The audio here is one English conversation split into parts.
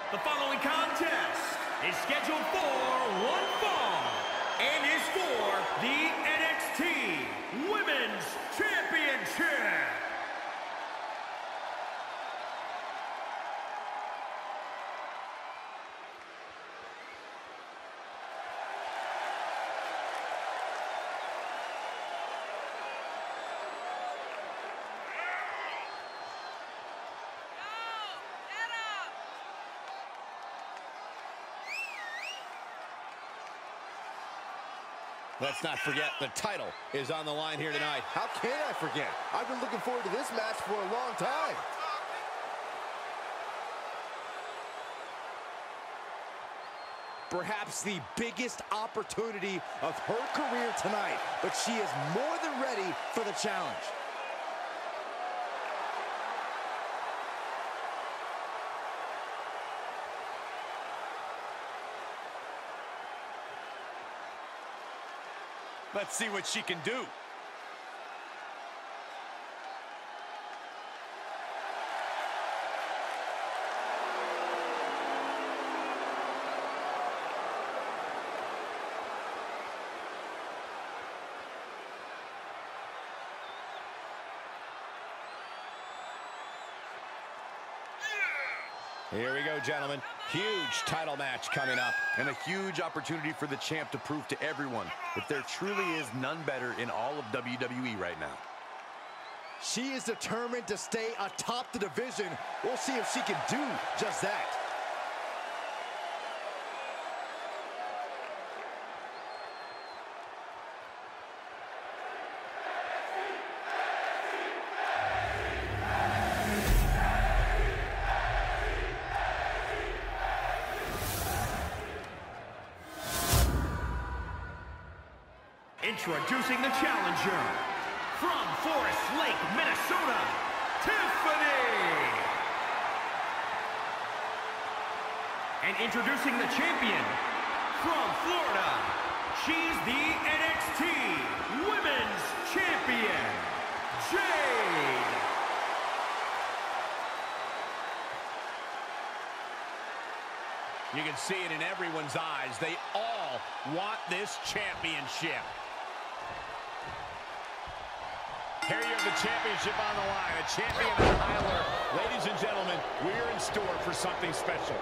The following contest is scheduled for one fall and is for the NXT Women's Championship. Let's not forget, the title is on the line here tonight. How can I forget? I've been looking forward to this match for a long time. Perhaps the biggest opportunity of her career tonight, but she is more than ready for the challenge. Let's see what she can do. Here we go, gentlemen. Huge title match coming up. And a huge opportunity for the champ to prove to everyone that there truly is none better in all of WWE right now. She is determined to stay atop the division. We'll see if she can do just that. Introducing the challenger, from Forest Lake, Minnesota, Tiffany. And introducing the champion, from Florida, she's the NXT Women's Champion, Jade. You can see it in everyone's eyes. They all want this championship. Here you have the championship on the line. A champion on high alert. Ladies and gentlemen, we're in store for something special.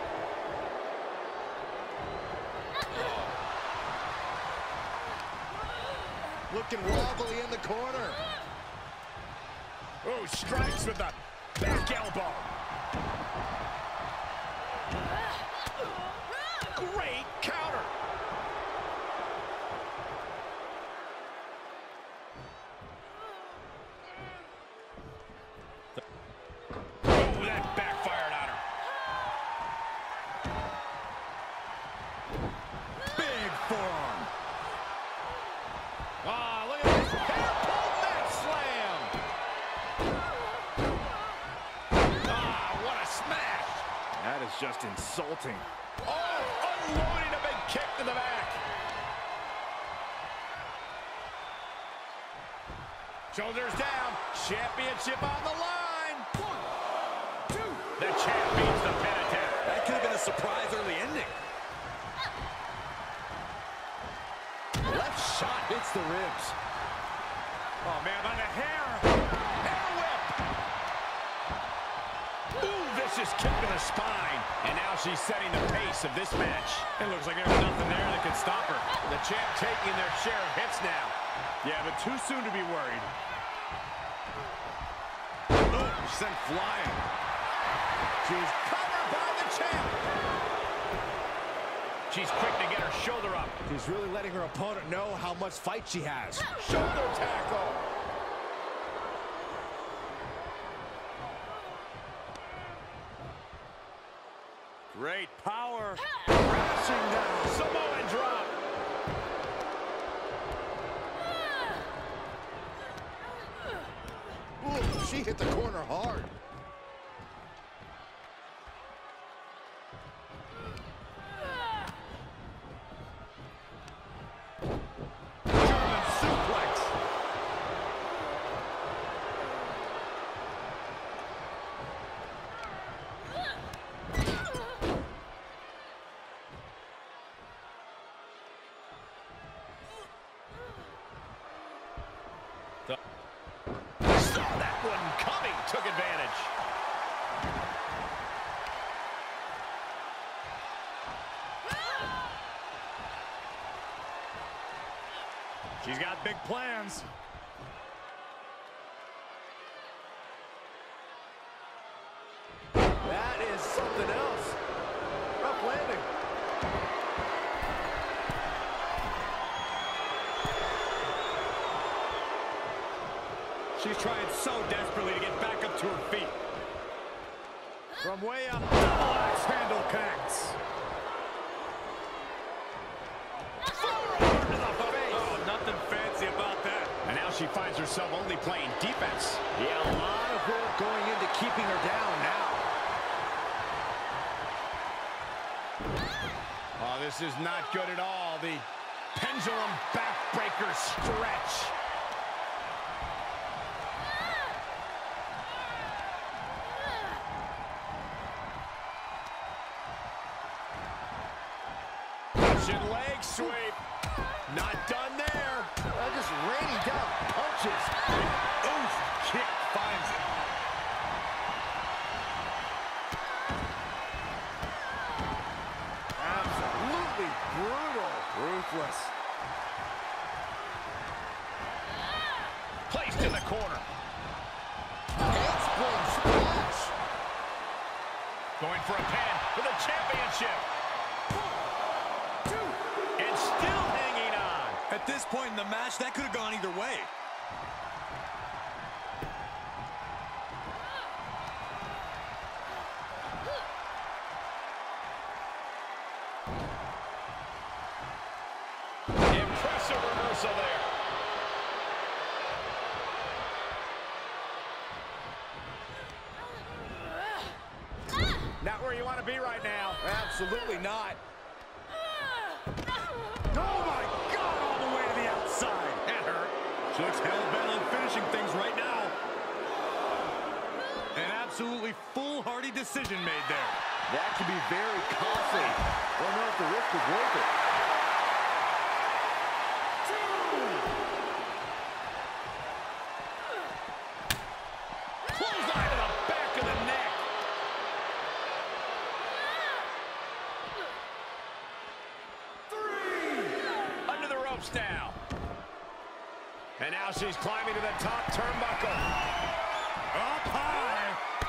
Looking wobbly in the corner. Oh, strikes with the back elbow. Great counter. Oh, that backfired on her. Big forearm. Ah, look at this. Hair pulled neck slam. Ah, what a smash. That is just insulting. Oh, unloading a big kick to the back. Shoulders down. Championship on the line. 1, 2. The champ beats the pin attempt. That could have been a surprise early ending. Left shot hits the ribs. Oh, man, by the hair. Hair whip. Ooh, vicious kick to the spine. And now she's setting the pace of this match. It looks like there's nothing there that could stop her. The champ taking their share of hits now. Yeah, but too soon to be worried. Oh, sent flying. She's covered by the champ. She's quick to get her shoulder up. She's really letting her opponent know how much fight she has. Shoulder tackle. Great power. Crashing down. Samoan drop. Ooh, she hit the corner hard. German suplex. Saw that one coming, took advantage. She's got big plans. That is something else. Rough landing. She's trying so desperately to get back up to her feet. From way up, double axe handle connects. Oh, nothing fancy about that. And now she finds herself only playing defense. Yeah, a lot of work going into keeping her down now. Oh, this is not good at all. The pendulum backbreaker stretch. Russian leg sweep. Not done there. Just raining down punches. Oof, kick finds it. Absolutely brutal. Ruthless. Placed in the corner. Handspring splash. Going for a pin for the championship. And still hanging on. At this point in the match, that could have gone either way. Impressive reversal there. Not where you want to be right now. Absolutely not. Oh my God, all the way to the outside. That hurt. She looks hell-bent on finishing things right now. An absolutely foolhardy decision made there. That could be very costly. Don't know if the risk is worth it. Clothesline to the back of the neck. Under the ropes now. And now she's climbing to the top turnbuckle. Up high.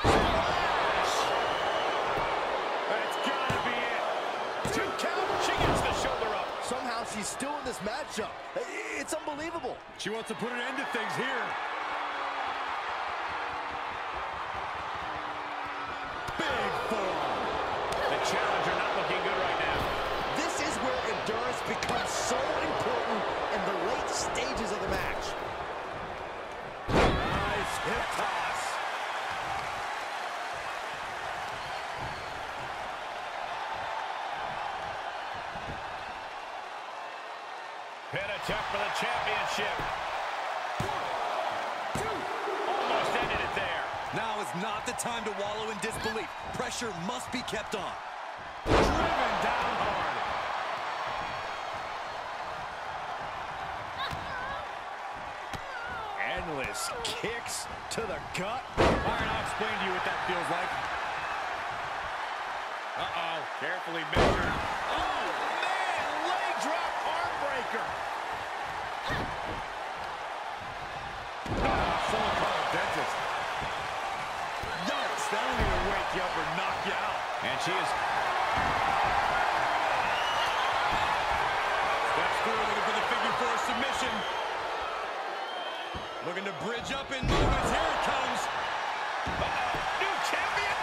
That's gotta be it. 2 count. She gets the shoulder up. Somehow she's still in this matchup. It's unbelievable. She wants to put an end to things here. Big forearm. The challenger not looking good right now. This is where endurance becomes so important in the late stages of the match. Nice hip toss. Pin attempt for the championship. Almost ended it there. Now is not the time to wallow in disbelief. Pressure must be kept on. Driven down hard. Endless kicks to the gut. Byron, I'll explain to you what that feels like. Uh-oh, carefully measured. Oh, man, leg drop arm breaker. Someone call a dentist. Yikes, that'll either wake you up or knock you out. And she is... Steps forward, looking for the figure four submission. Looking to bridge up in moments. Here it comes. New champion.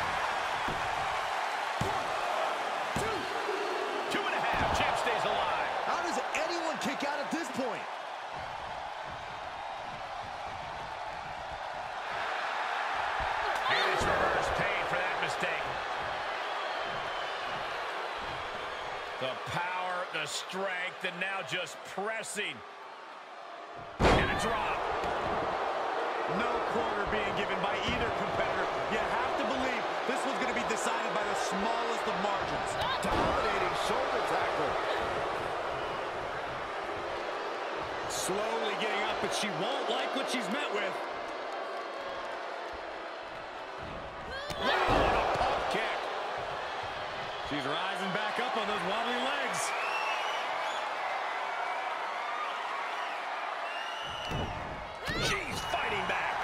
2.5. Champ stays alive. How does anyone kick out at this point? And it's reverse pain for that mistake. The power, the strength, and now just pressing. And a drop. No quarter being given by either competitor. You have to believe this one's going to be decided by the smallest of margins. Dominating shoulder tackle. Slowly getting up, but she won't like what she's met. She's rising back up on those wobbly legs. She's fighting back.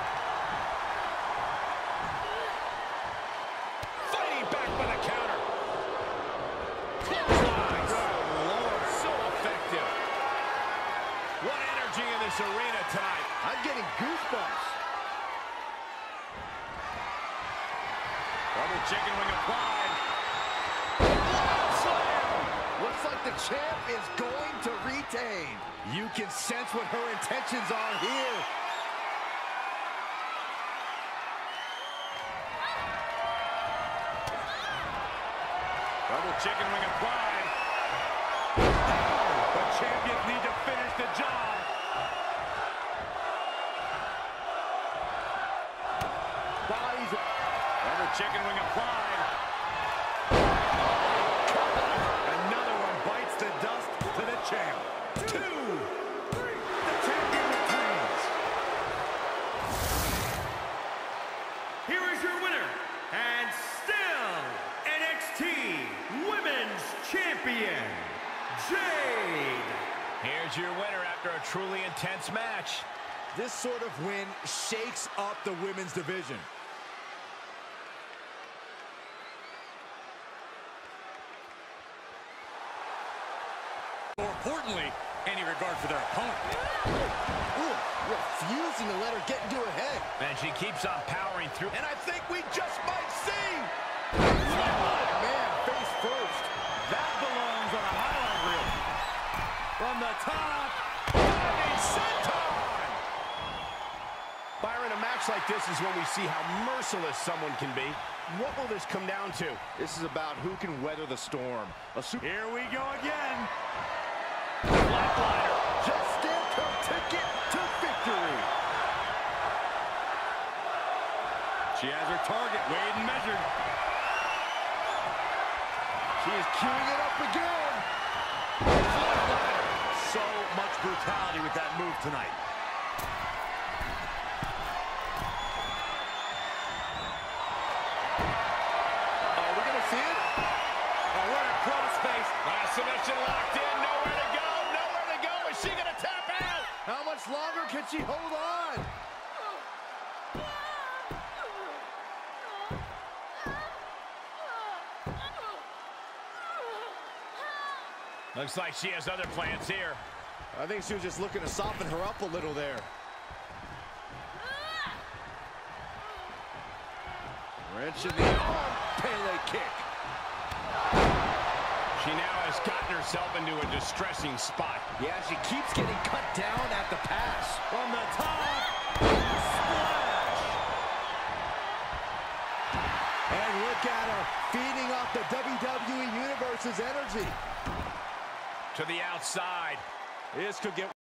Fighting back with a counter. Clotheslines. Oh, Lord, so effective. What energy in this arena tonight. I'm getting goosebumps. Double chicken wing applied. Slam! Looks like the champ is going to retain. You can sense what her intentions are here. Double chicken wing applied. The champions need to finish the job. Bodies. Double chicken wing applied. Another one bites the dust to the champ. 2, 3. The champion retains. Here is your winner, and still NXT Women's Champion, Jade. Here's your winner after a truly intense match. This sort of win shakes up the women's division. More importantly, any regard for their opponent. Ooh, refusing to let her get into her head. And she keeps on powering through. And I think we just might see. Man, face first. That belongs on a highlight reel. From the top, diving senton. Byron, a match like this is when we see how merciless someone can be. What will this come down to? This is about who can weather the storm. Here we go again. Flatliner. Just stamped her ticket to victory. She has her target weighed and measured. She is queuing it up again. So much brutality with that move tonight. Are we going to see it? Oh, what a crossface. Last submission locked in. Nowhere to go. Nowhere to go. Is she going to tap out? How much longer can she hold on? Looks like she has other plans here. I think she was just looking to soften her up a little there. Wrench in the arm. Pele kick. She now has gotten herself into a distressing spot. Yeah, she keeps getting cut down at the pass. From the top, splash! And look at her, feeding off the WWE Universe's energy. To the outside. This could get